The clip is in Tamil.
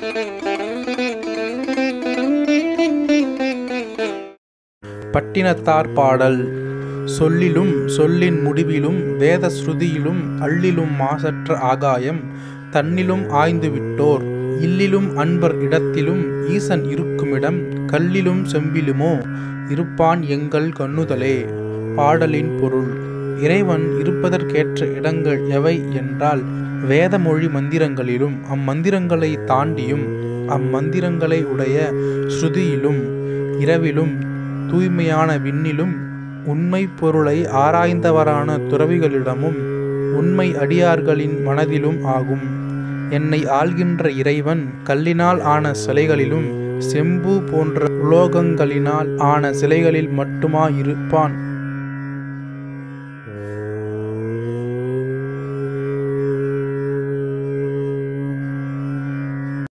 பட்டினத்தார் பாடல். சொல்லிலும் சொல்லின் முடிவிலும் வேத ஸ்ருதியிலும் அள்ளிலும் மாசற்ற ஆகாயம் தன்னிலும் ஆய்ந்து விட்டோர் இல்லிலும் அன்பர் இடத்திலும் ஈசன் இருக்குமிடம் கல்லிலும் செம்பிலுமோ இருப்பான் எங்கள் கண்ணுதலே. பாடலின் பொருள். இறைவன் இருப்பதற்கேற்ற இடங்கள் எவை என்றால் வேத மொழி மந்திரங்களிலும் அம்மந்திரங்களை தாண்டியும் அம்மந்திரங்களை உடைய ஸ்ருதியிலும் இரவிலும் தூய்மையான விண்ணிலும் உண்மை பொருளை ஆராய்ந்தவரான துறவிகளிடமும் உண்மை அடியார்களின் மனதிலும் ஆகும். என்னை ஆள்கின்ற இறைவன் கல்லினால் ஆன சிலைகளிலும் செம்பு போன்ற உலோகங்களினால் ஆன சிலைகளில் மட்டுமா இருப்பான்